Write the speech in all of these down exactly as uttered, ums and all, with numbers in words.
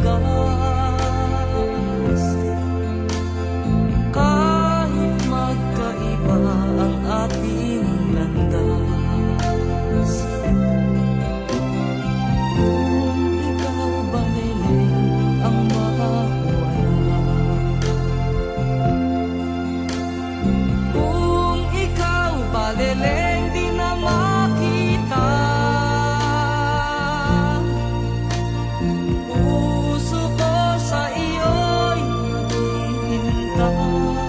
wagas. Kahit magkaiba ang ating landas, kung ikaw baliling ang mawala, kung ikaw baliling di na makita, puso ko sa iyo'y naghihintay.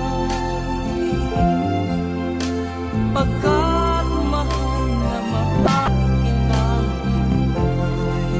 Pagkat mahal na mahal kitang tunay.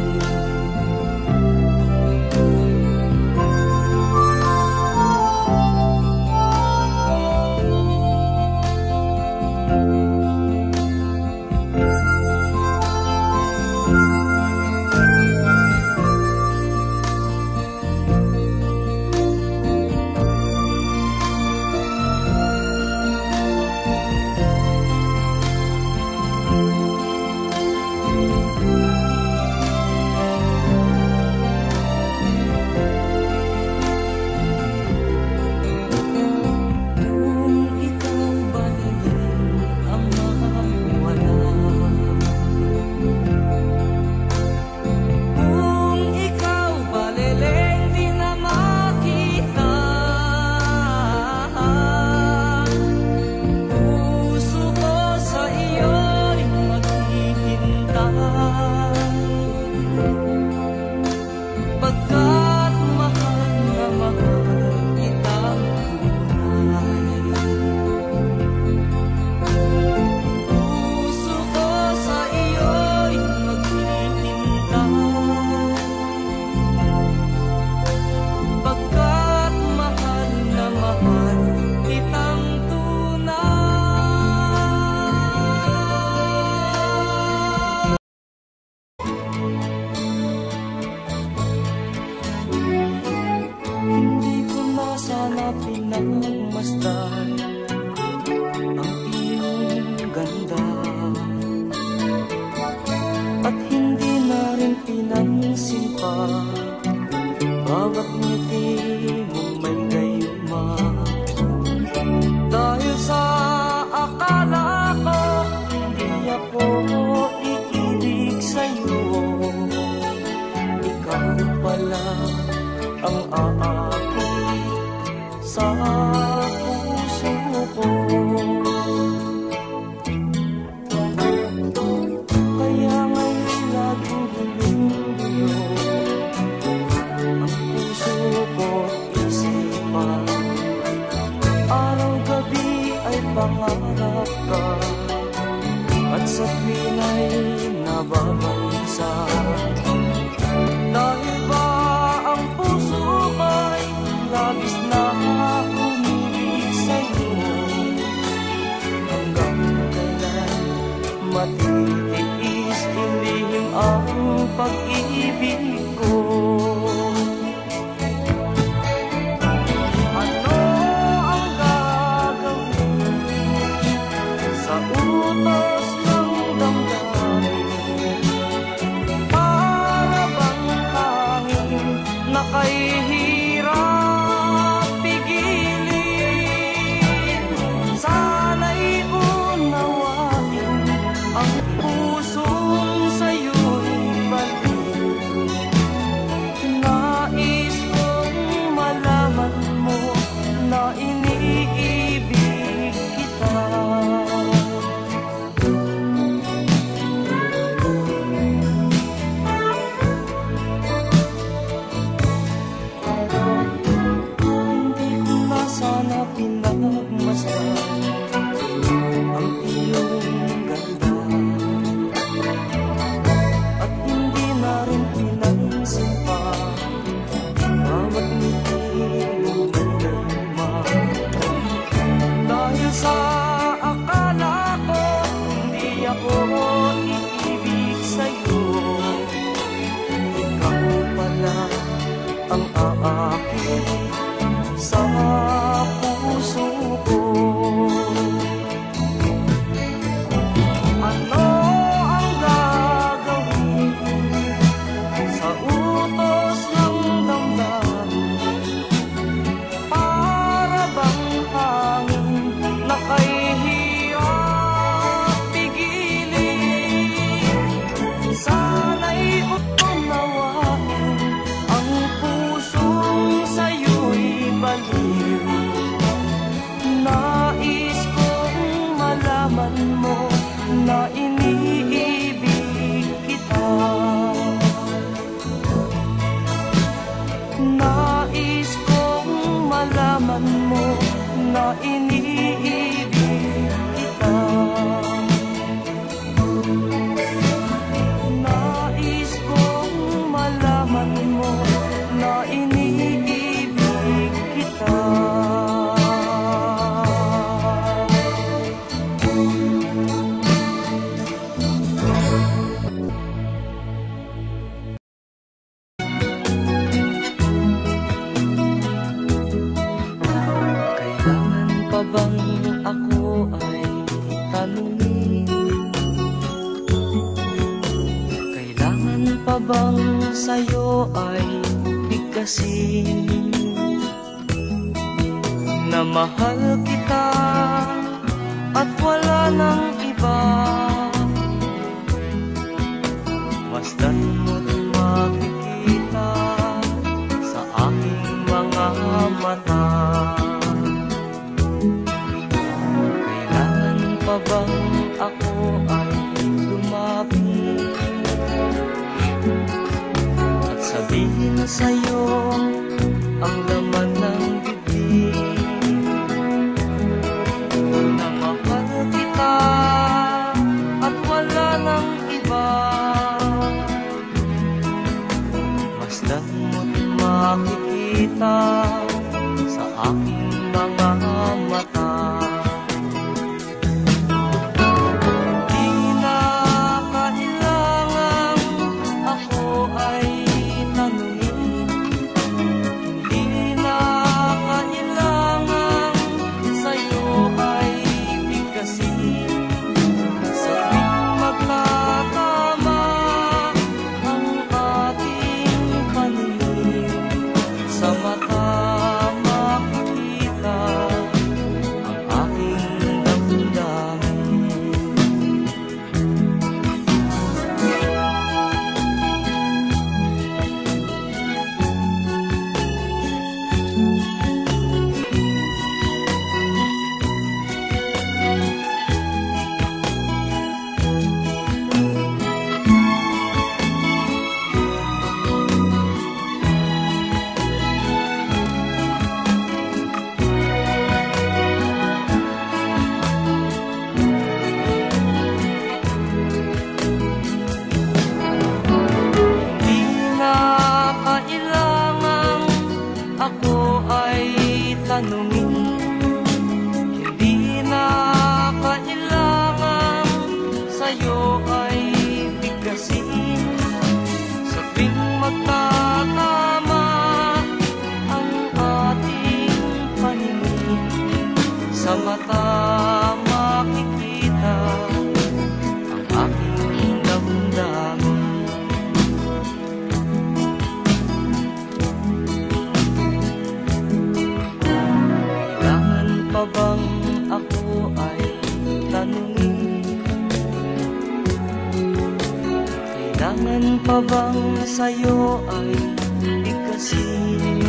Pagkat mahal na mahal kitang tunay. Puso ko sa iyo'y maghihintay. Pagkat mahal na mahal kitang tunay. Hindi ko na sana pinagmasdan ang iyong ganda, at hindi na rin pinansin pa bawat ngiti mong may gayuma. Dahil sa akala ko hindi ako iibig sa'yo, ikaw pala ang aakit sa puso ko. Kaya ngayon laging gulong-gulo ang puso ko't isipan. Araw-gabi ay pangarap ka, at sa tuwin ay nababalisa. Dahil ba ang puso ko'y labis na umiibig sa'yo, hanggang kailan matitiis ilihim ang pag-ibig ko? Ano ang gagawin sa utos ng damdamin? Para bang hangin na kahihirap pigilin? Sana'y unawain ang pusong sa'yo'y balik. Nais kong malaman mo na iniibig kita. iniibig kita. Nais kong malaman mo na iniibig kita. Bang ako ay tanungin, kailangan pa bang sa'yo ay bigkasin na mahal kita at wala nang iba? Masdan mo't makikita sa aking mga mata. Pa bang ako ay lumapit at sabihin sa'yo ang laman ng bibig na mahal kita at wala nang iba? Masdan mo't makikita sa aking mga mata. Hindi na kailangan sa'yo ay bigkasin sa tuwing magtatama ang ating paningin. Sa mata makikita ang aking damdamin. Pa bang ako ay tanungin, kailangan pa bang sa'yo ay bigkasin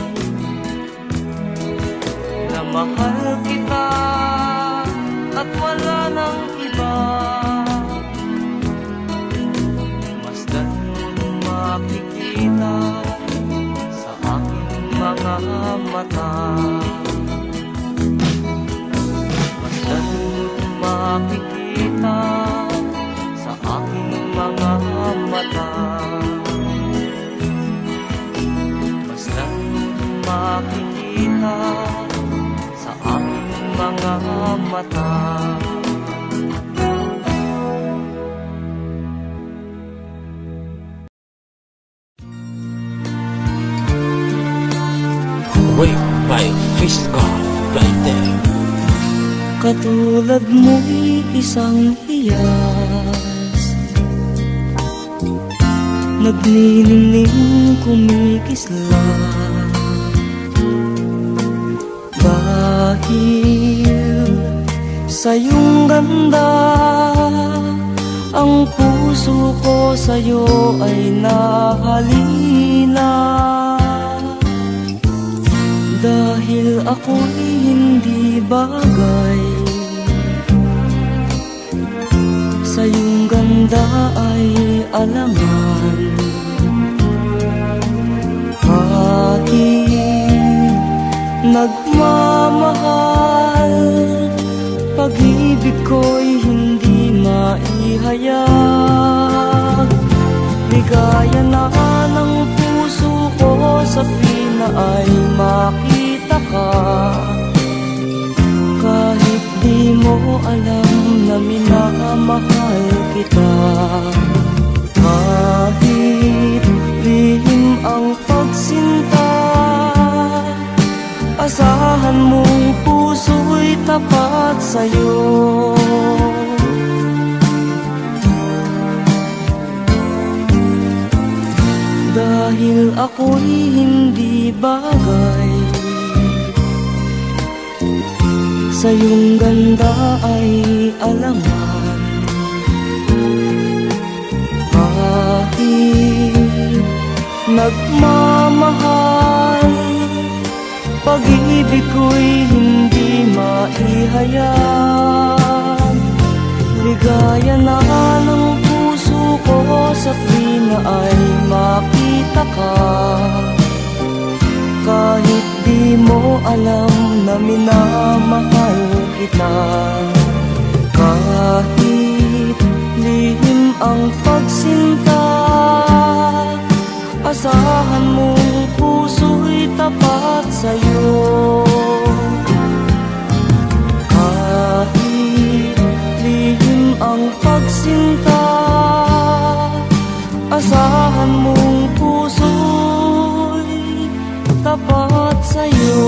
na mahal kita at wala nang iba? Masdan mo't makikita sa aking mga mata. Makikita sa aking mga mata. Basta makikita sa aking mga mata. Wait, my fish gone right there. Katulad mo'y isang hiyas, nagniningning kumikislat. Dahil sa iyong ganda, ang puso ko sa'yo ay nahalina. Dahil ako'y hindi bagay, sa iyong ganda ay alangan. Kahit nagmamahal ko'y hindi maihayag. Ligaya na ng puso ko sa pina ay makita ka. Kahit di mo alam na minamahal kita. Kahit lihim ang pagsinta, asahan mong puso'y tapat sa'yo. Dahil ako'y hindi bagay, sa iyong ganda ay alangan. Kahit nagmamahal, pag-ibig ko'y hindi maihayag. Ligaya na ng puso ko sa pina ay makita ka. Kahit di mo alam na minamahal kita. Kahit lihim ang pagsinta, asahan mong puso'y tapat sa'yo. Kahit lihim ang pagsinta, asahan mong puso'y tapat sa'yo.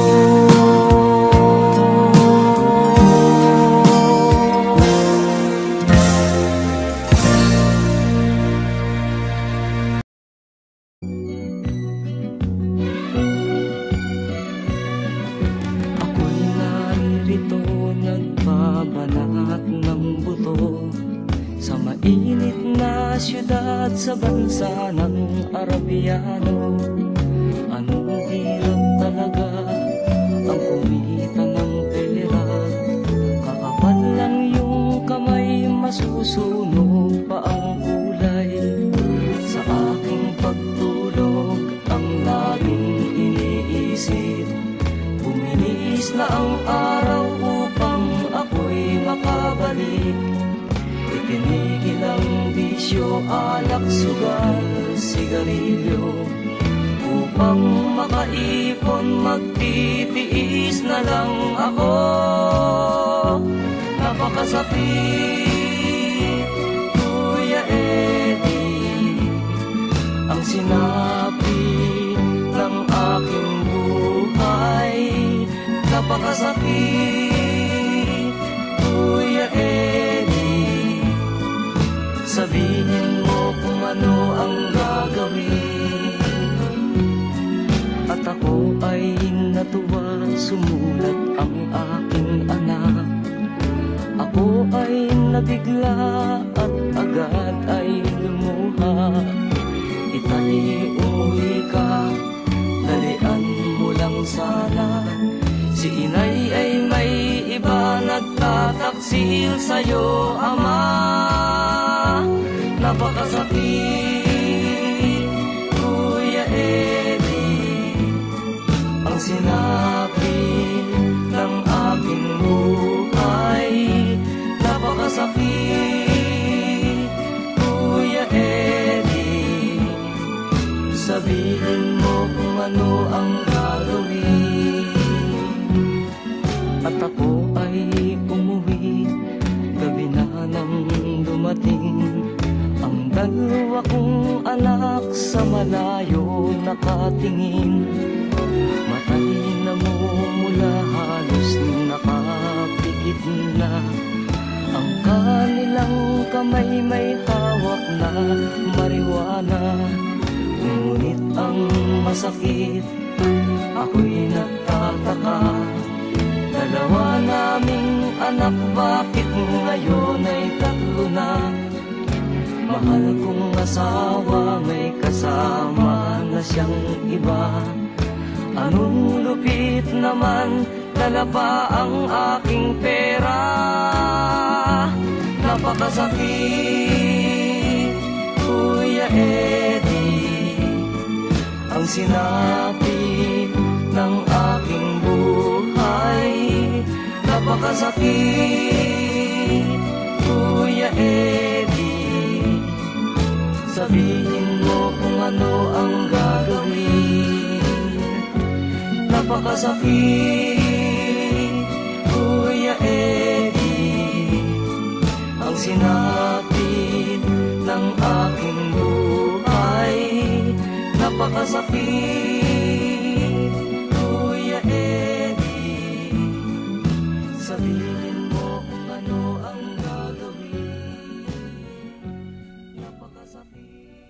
Ako'y naririto nagbabanat ng buto sa mainit na syudad sa bansa ng Arabiano. Anong hirap talaga ang kumita ng pera. Kakapal lang yung kamay, masusunog pa ang kulay. Sa aking pagtulog ang laging iniisip, bumihis na ang araw upang ako'y makabalik. Itinigil ang bisyo, alak, sugal, sigarilyo, upang makaipon, magtitiis na lang ako. Napakasakit, Kuya Eddie, ang sinabi ng aking buhay. Napakasakit, Kuya Eddie, sabihin mo kung ano ang gagawin. At ako ay natuwa, sumulat ang aking anak. Ako ay nabigla at agad ay lumuha. Itay, umuwi ka, dalian mo lang sana. Si inay ay may iba, nagtataksil sa'yo, ama. Napakasakit, Kuya Eddie, ang sinabi ng aking buhay. Napakasakit, Kuya Eddie, sabihin mo kung ano ang gagawin. At ako ay umuwi, gabi na nang dumating ang dalawa kong anak sa malayo nakatingin. Matay na mumula, halos nakapikit na. Ang kanilang kamay may hawak na marijuana. Ngunit ang masakit, ako'y nagtataka. Dalawa naming anak, bakit ngayon ay tatlo na? Mahal kong asawa, may kasama na siyang iba. Anong lupit naman, dala pa ang aking pera. Napakasakit, Kuya Eddie, ang sinabi ng aking buhay. Napakasakit, Eddie, sabihin mo kung ano ang gagawin. Napakasakit, Kuya Eddie, ang sinapit ng aking buhay. Napakasakit, Kuya Eddie, sabihin mo kung ano ang gagawin. Napakasakit.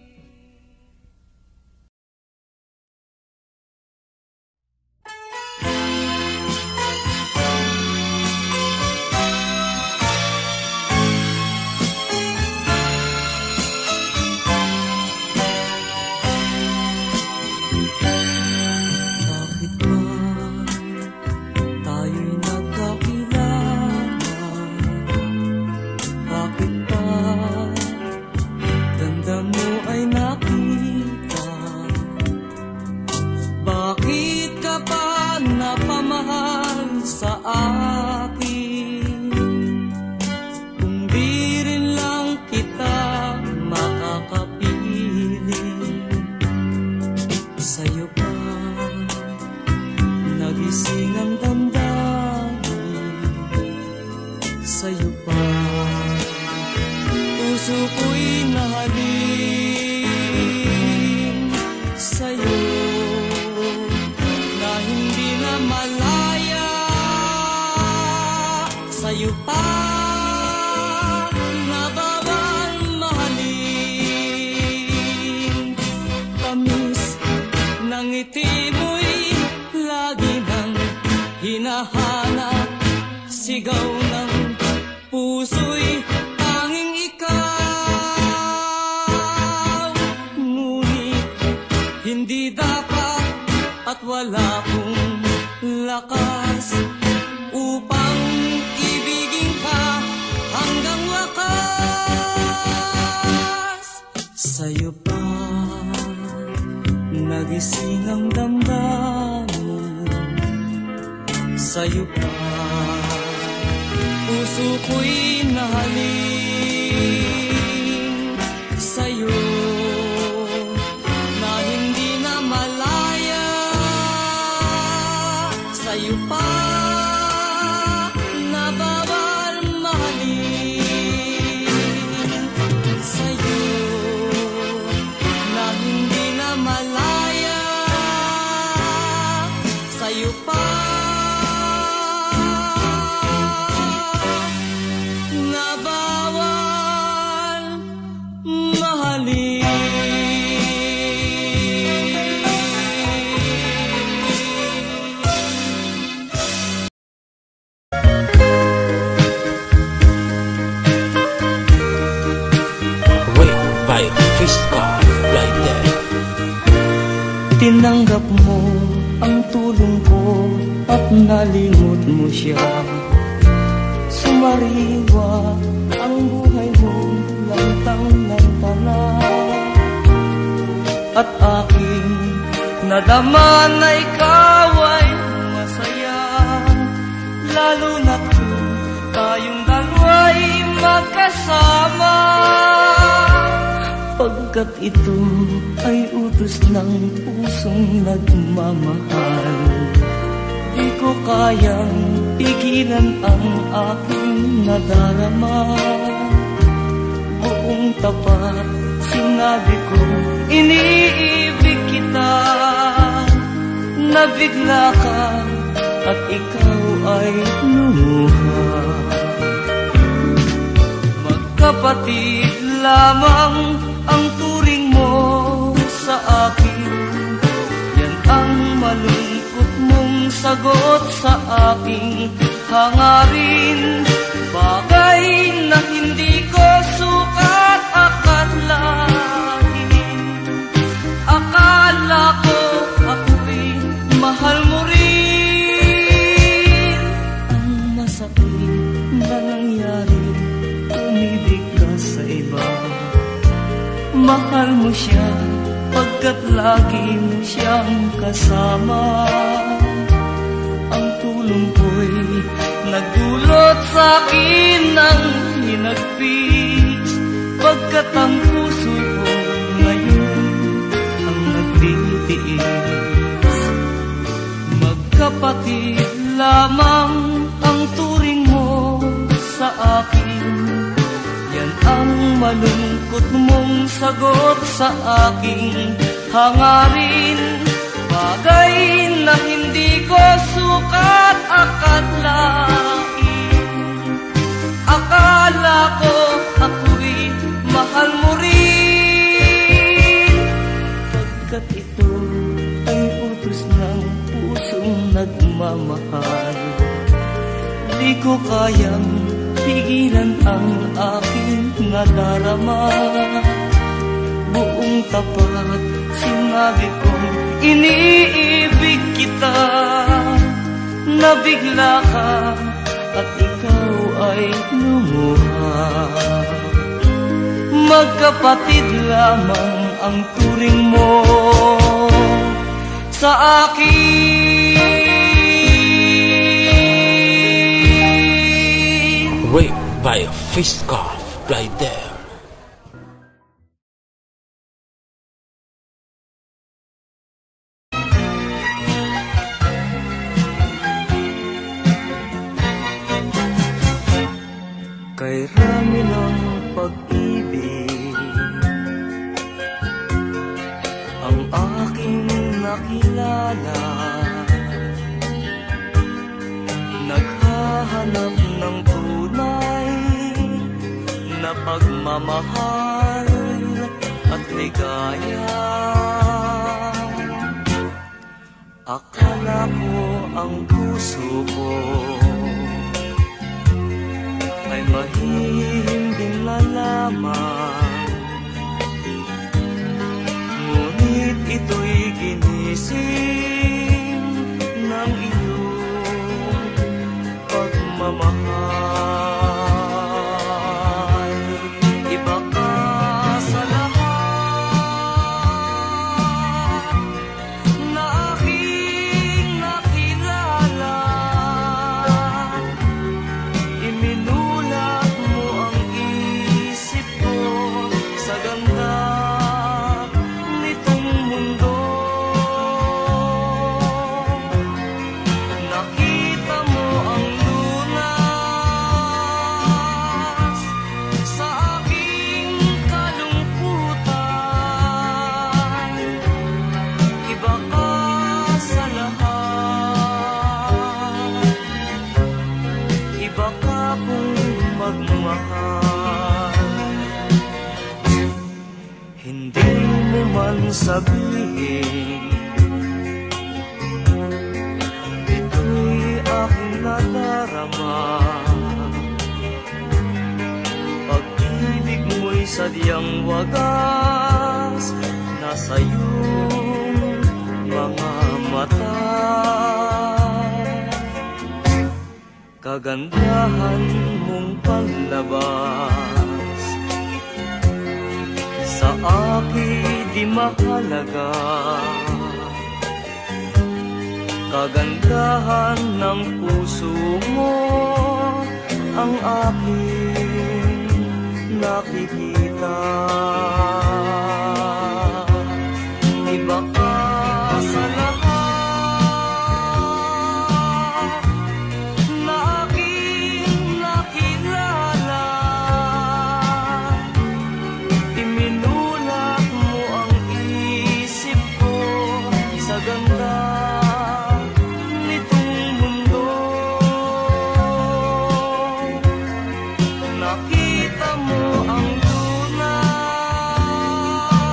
Sigaw ng puso'y tanging ikaw. Ngunit hindi dapat at wala kong lakas upang ibigin ka hanggang wakas. Sa'yo pa nagising ang damdamin, sa'yo pa puso ko'y nahalin, sa'yo na hindi na malaya, sa'yo pa na bawal mahalin, sa'yo na hindi na malaya, sa'yo pa tinanggap mo ang tulong ko at nalimot mo siya. Sumariwa ang buhay mo, lantang-lantana. At aking nadama na ikaw ay masaya, lalo na't kung tayong dalawa'y magkasama. Pagkat ito ay utos ng pusong nagmamahal, di ko kayang pigilan ang aking nadarama. Buong tapat sinabi ko, iniibig kita. Nabigla ka at ikaw ay lumuha. Magkapatid lamang ang turing mo sa akin, yan ang malungkot mong sagot sa aking hangarin. Bagay na hindi ko sukat akalain. Akala ko ako'y mahal mo rin. Ang masakit na nangyari, umibig ka sa iba. Mahal mo siya pagkat lagi mo siyang kasama. Ang tulong ko'y nagdulot sa akin ng hinagpis. Pagkat ang puso ko ngayon ang nagtitiis. Magkapatid lamang ang turing mo sa akin. Yan ang malungkot mong sagot sa aking hangarin. Bagay na hindi ko sukat akalain. Akala ko ako'y mahal mo rin. Pagkat ito ay utos ng pusong nagmamahal, di ko kayang pigilan ang aking nadarama. Buong tapat sinabi kong iniibig kita. Nabigla ka at ikaw ay lumuha. Magkapatid lamang ang turing mo sa akin. Raped by a fish scarf right there. Kay rami ng pag-ibig ang aking nakilala, naghahanap ng tunay na pagmamahal at ligaya. Akala ko ang puso ko ay mahihimbing lalaman, ngunit ito'y ginising ng iyong pagmamahal. Iba ka sa lahat na aking nakilala. Iminulat mo ang isip ko sa ganda nitong mundo. Nakita mo ang lunas sa aking kalungkutan. Iba ka sa lahat, iba ka kung magmahal. Hindi mo man sabihin, ito'y aking nadarama. Pag-ibig mo'y sadyang wagas, nasa iyong mga mata. Kagandahan mong panlabas sa akin di mahalaga. Kagandahan ng puso mo ang aking nakikita. Iba ka sa lahat na aking nakilala. Iminulat mo ang isip ko sa ganda nitong mundo. Nakita mo ang lunas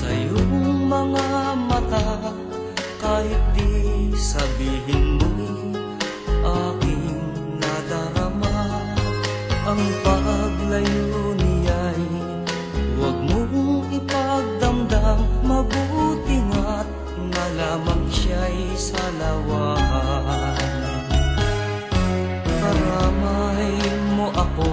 sa iyong mga mata, kahit di sabihin mo'y aking nadarama. Ang paglayo niya'y huwag mong ipagdamdam, mabuti nga't na lamang siya'y salawahan. Karamay mo ako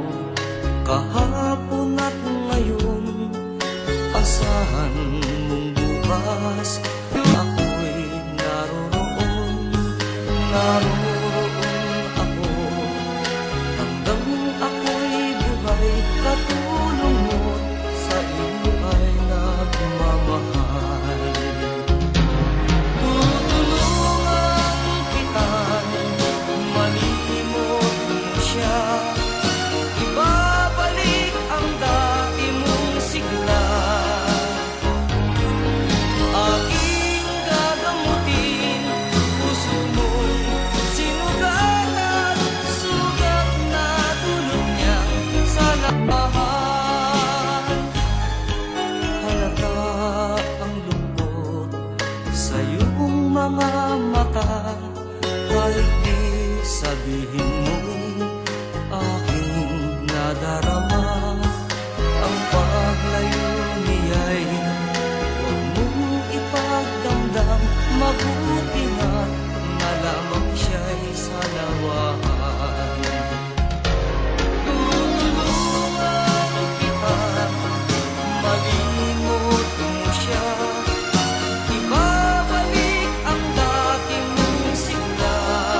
kahapon at ngayon, asahan mong bukas ako'y naroroon. Naroroon ako hanggang ako'y buhay, katulong mo sa iyo ay nagmamahal. Tutulungan kita, malimot mo siya, ibabalik ang dati mong sigla. Aking gagamutin, puso mong sinugatan, sugat na dulot niyang salabahan. Halata ang lungkot sa iyong mga mata, kahit di sabihin mo'y aking nadarama. Ang paglayo niya'y huwag mong ipagdamdam, mabuti nga't na lamang siya'y salawahan. Tutulungan kita, malimot mo siya, ibabalik ang dati mong sigla.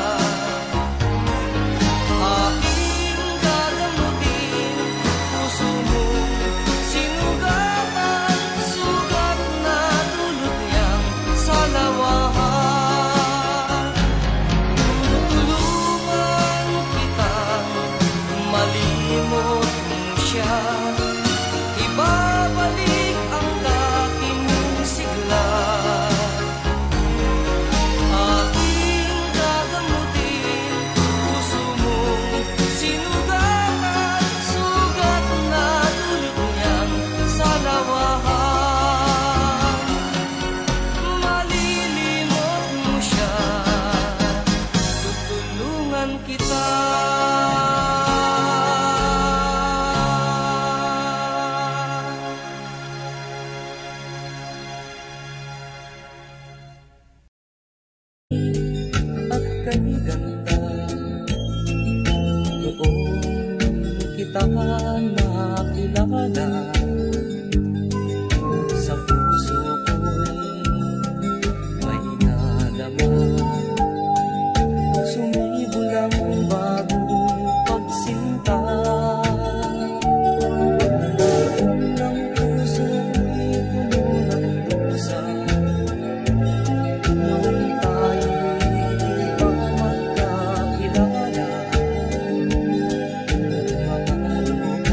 Aking gagamutin, puso mong sinugatan, sugat na dulot niyang salawahan. Tutulungan kita, malimot mo siya, ibabalik ang dati mong sigla. Aking gagamutin, puso mong sinugatan, sugat na dulot niyang salawahan. Malilimot mo siya, tutulungan kita. At kay ganda, doon kita nakilala. Sa puso ko'y may nadama, sumibol ang bagong pagsinta. Ng puso ko'y puno ng pusa, nung tayo'y pa magkakilala. Mga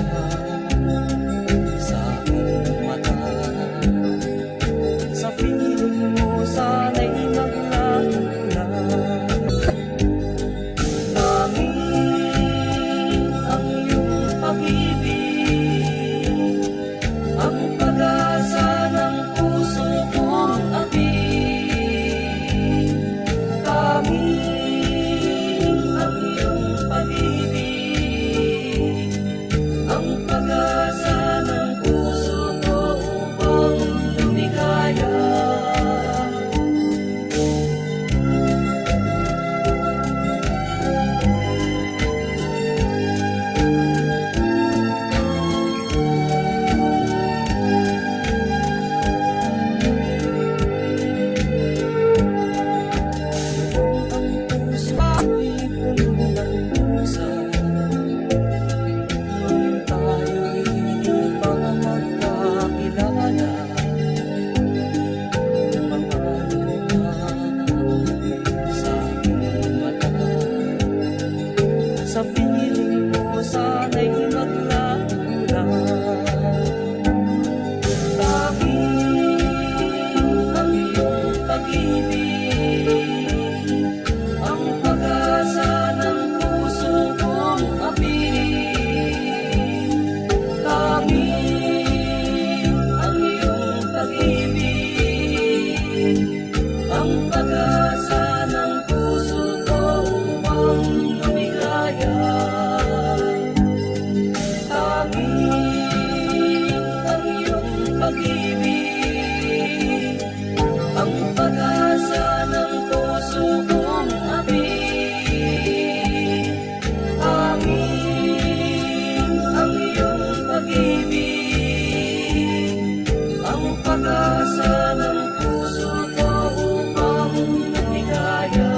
pag-asa ng puso ko upang lumigaya.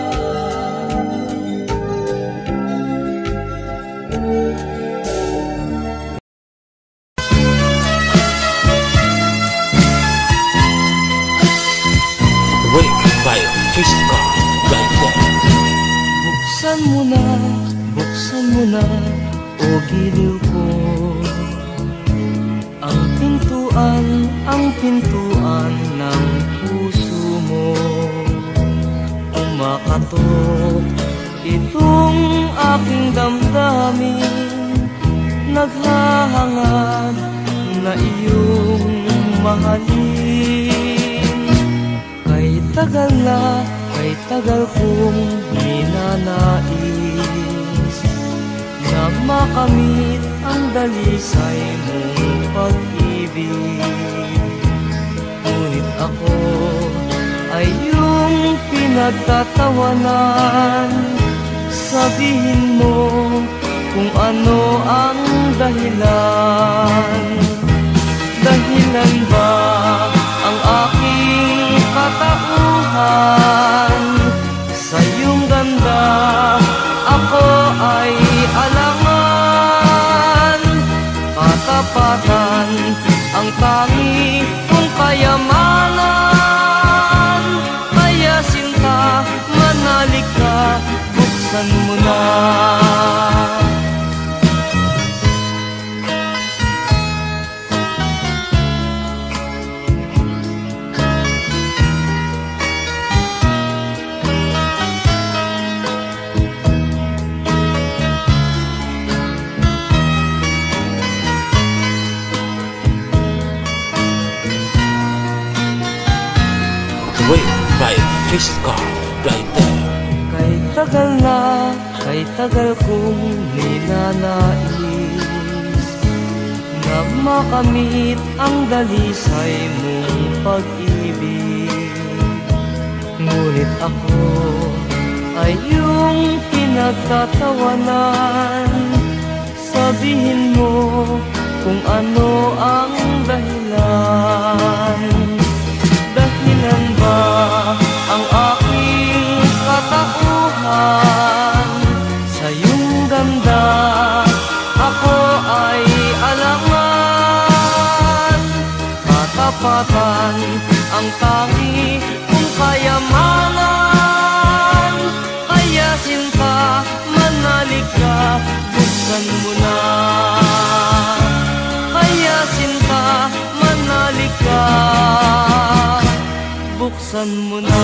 Wait by Physical Writer. Buksan mo na, buksan mo na, o giliw ko, ang pintuan, ang pintuan ng puso mo. Umakatok itong aking damdamin, naghahangad na iyong mahalin. Kay tagal na, kay tagal kong ninanais na makamit ang dalisay mong pag-ibig. Ngunit ako ay iyong pinagtatawanan. Sabihin mo kung ano ang dahilan. Dahilan ba ang aking katauhan? Sa iyong ganda ako ay alangan. Katapatan ang tangi kong kayamanan. Kaya sinta, manalik ka, buksan mo na. Wait by Physical Writer. Kay tagal na, kay tagal kong ninanais na makamit ang dalisay mong pag-ibig. Ngunit ako ay iyong pinagtatawanan. Sabihin mo kung ano ang dahilan. Dahilan ba ang aking katauhan? Sa iyong ganda ako ay alangan. Katapatan ang tangi kong kayamanan. Kaya sinta, manalik ka, buksan mo na. Kaya sinta, manalik ka, buksan mo na.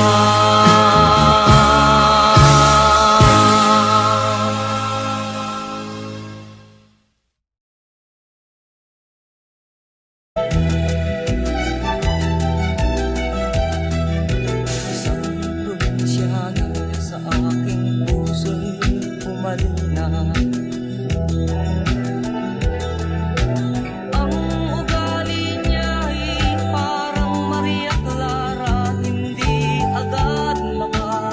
Isang probinsyano sa aking puso'y pumalina. Ang ugali niya'y parang Maria Clara, hindi agad maka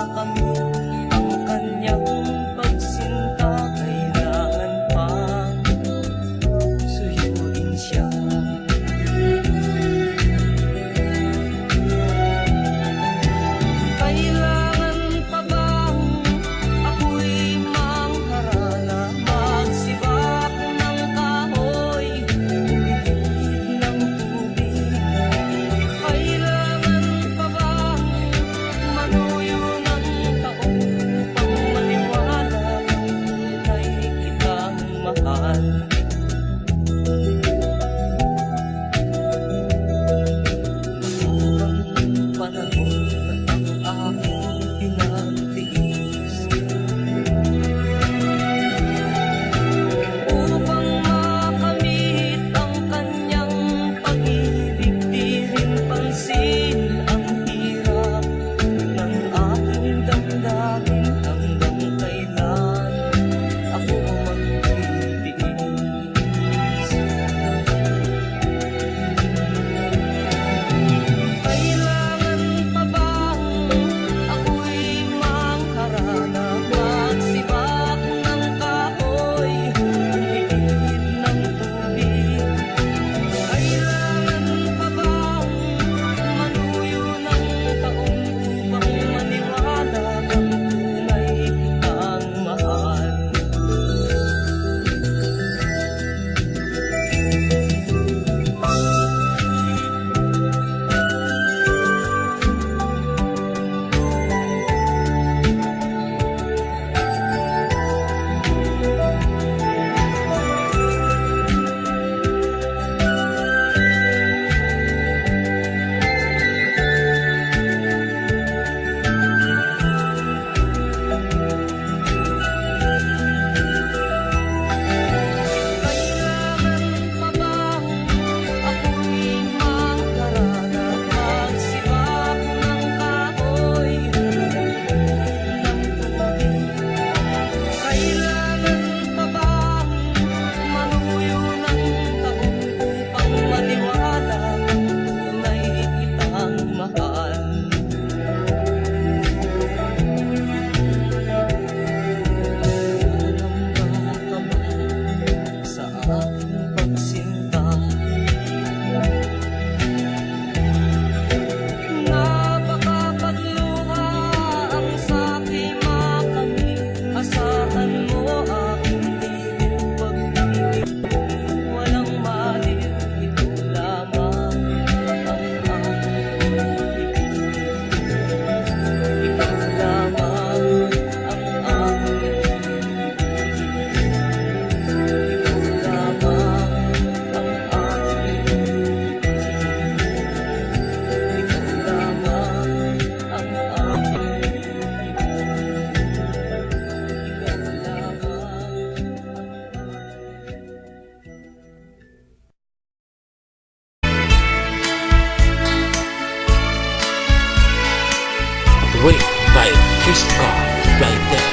Wait by Chris God right there.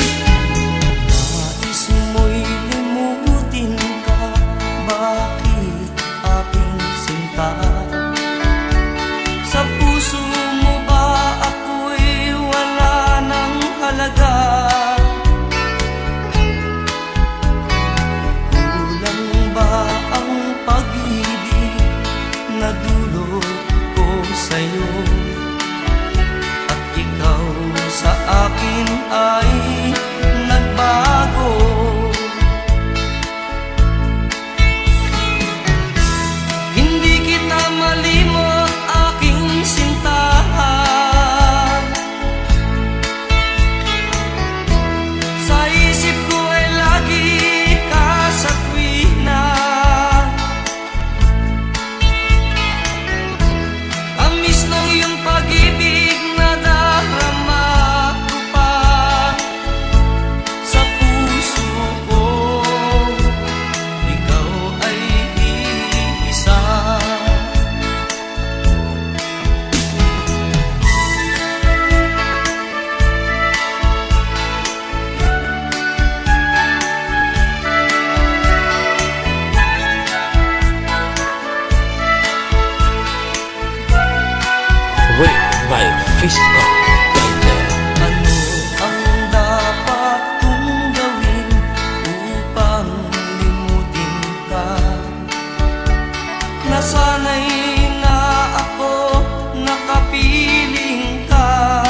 Nais mo'y limutin ka, bakit aking sinta? Sa puso mo ba ako'y wala ng halaga? Kulang ba ang pag-ibig na dulot ko sa'yo? At ikaw sa akin ay nagbago. Hindi kita malimot, aking sintahan. Sa isip ko ay lagi ka sa tuwina. Tamis ng iyong pag-ibig na darama ko pa sa puso ko. Ikaw ay iisa. Wait by Chris God right there. Ano ang dapat kong gawin upang limutin ka? Nasanay na ako nakapiling ka.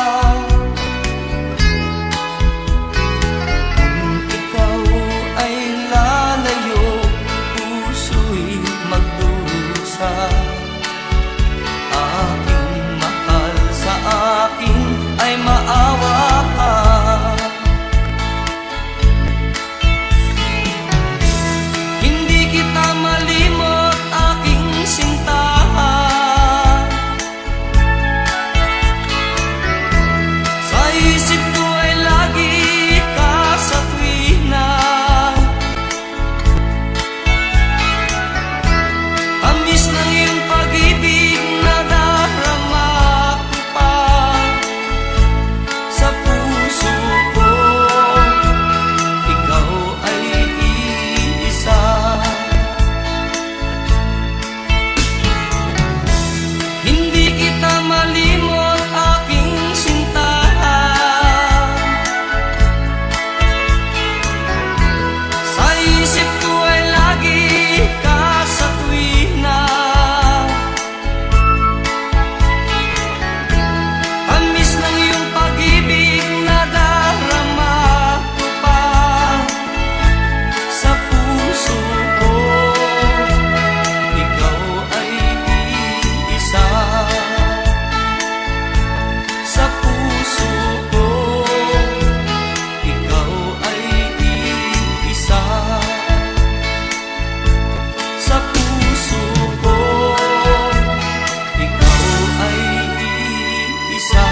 Kung ikaw ay lalayo, puso'y magdurusa. Aking mahal, sa akin ay maawa ka. Hindi kita malimot, aking sintahan. Sa isip ko ay lagi ka sa tuwina. Tamis ng iyong pag-ibig na darama ko pa sa puso ko. Ikaw ay iisa. Hindi kita malimot, aking sintahan. Sa isip ko ay lagi ka sa tuwina. Tamis ng iyong pag-ibig na darama ko pa sa puso ko. Ikaw ay iisa. Sa puso ko, ikaw ay iisa. Sa puso ko, ikaw ay iisa.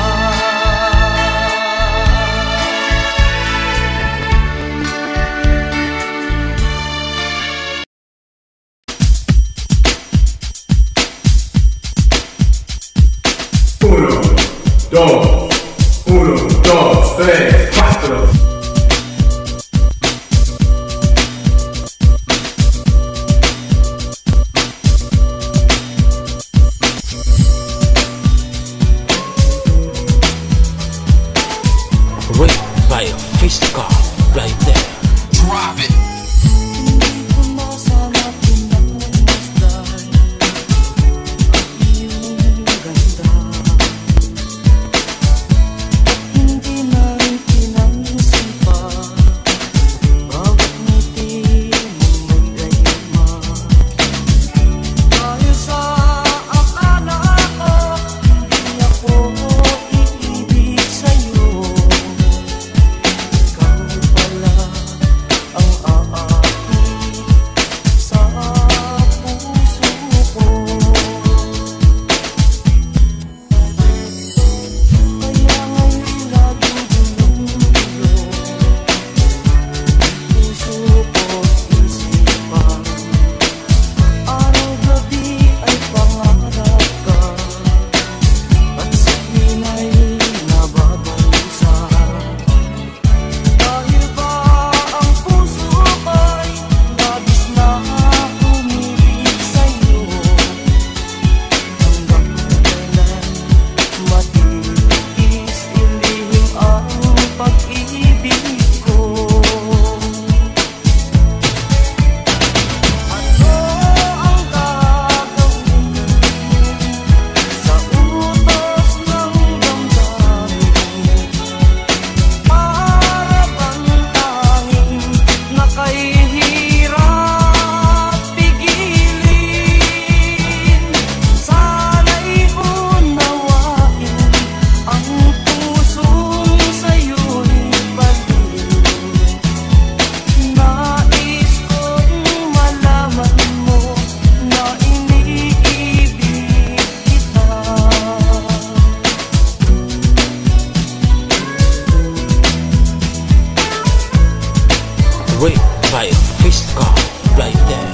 Uno, dos, uno, dos, tres, cuatro. Wait by Chris God right there. Drop it. Hindi ko masanap pinagmasdan ang iyong ganda. Wait by Fish God right there.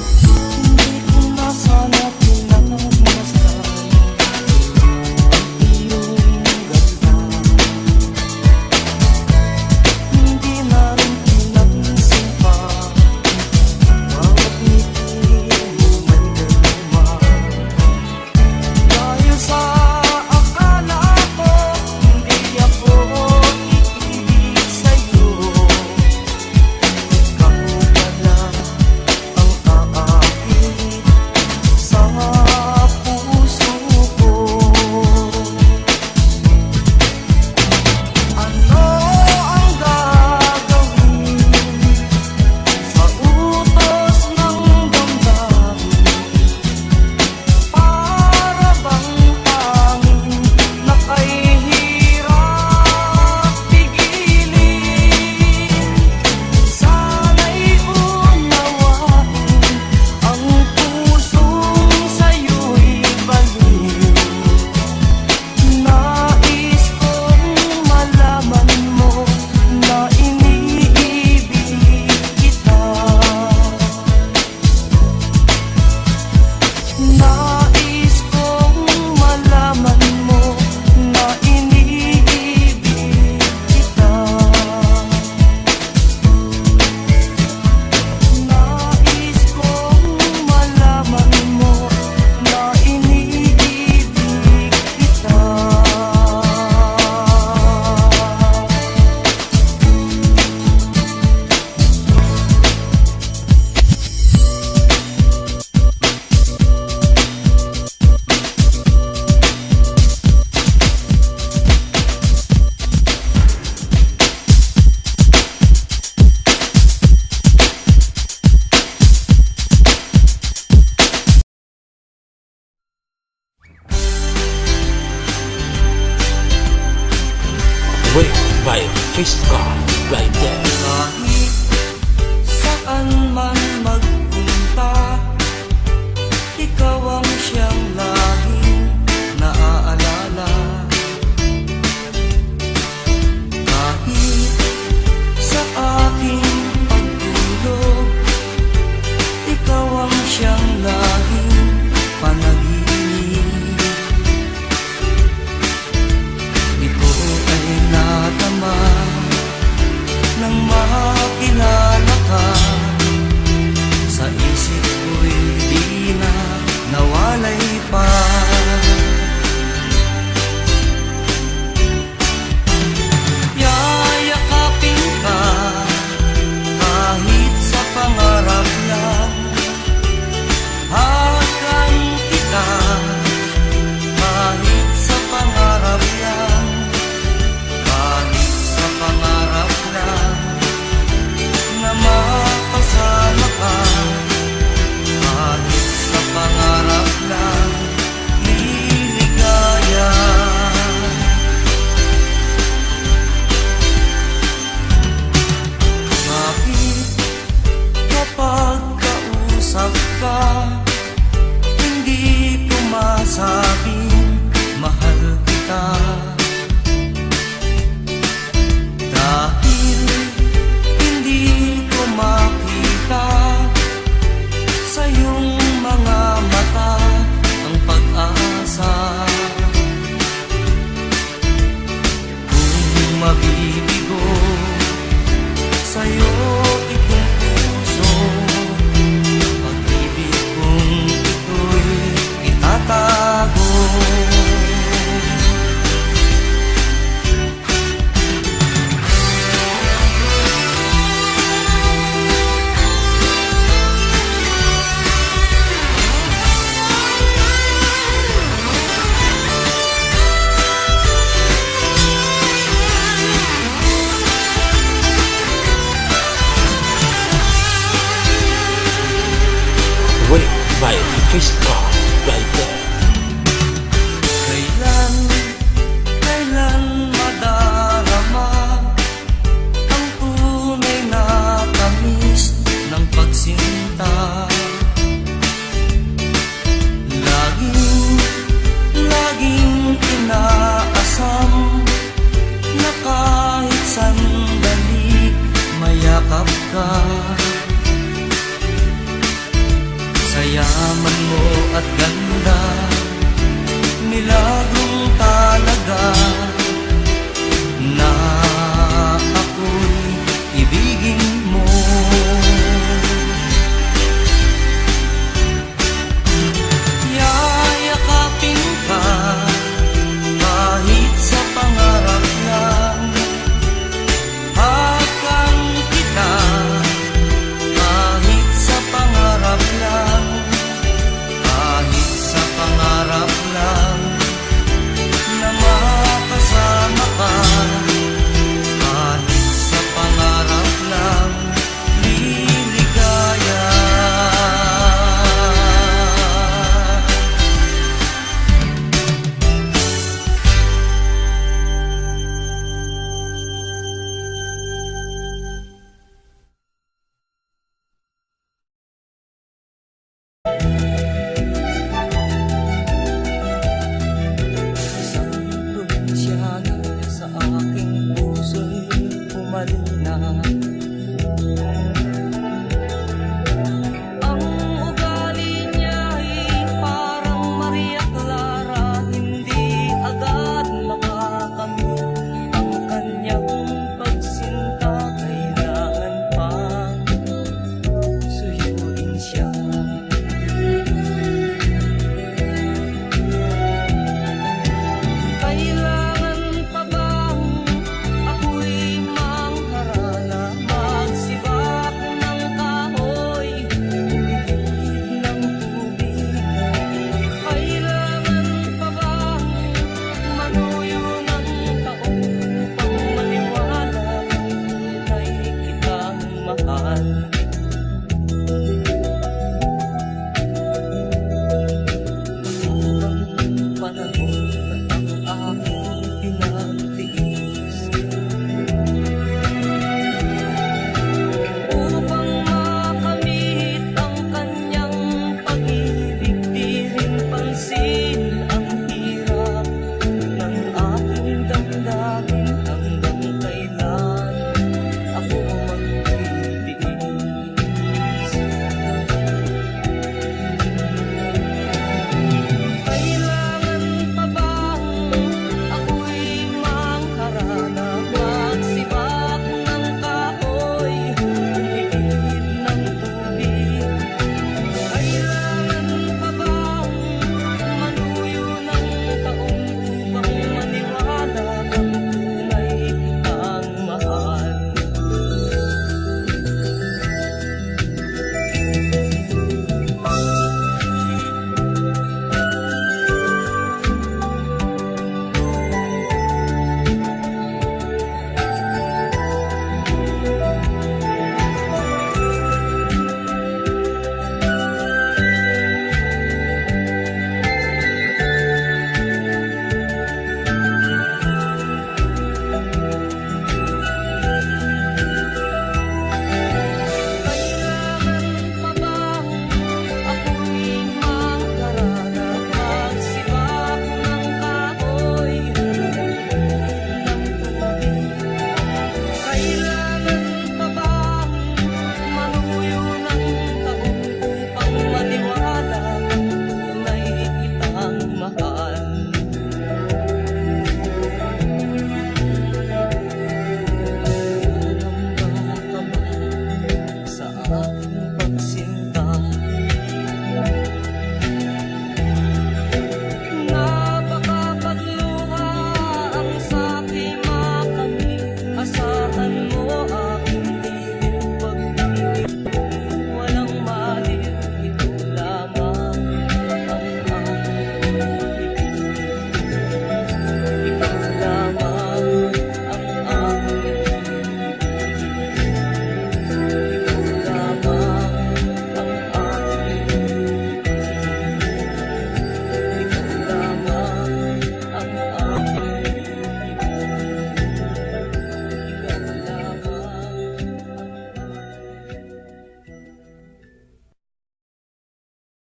Wait by Fish God right there. Kahit saan man magpunta, ikaw ang siyang laging naaalala. Kahit sa aking pagtulog, ikaw ang siyang laging panaginip. Ito ay natama nang makilala ka. Sa isip ko'y di na nawalay pa. Yayakapin ka kahit sa pangarap lang. Hagan kita kahit sa pangarap lang. Kahit sa pangarap lang na mapasama ka. Kahit sa pangarap lang liligaya. Bakit kapag kausap ka, hindi ko masabing mahal kita? Dahil hindi ko makita sa iyong mga mata ang pag-asa. Kung mabibigo sa'yo itong puso, pag-ibig kong ito'y itatago. Wait by Fish God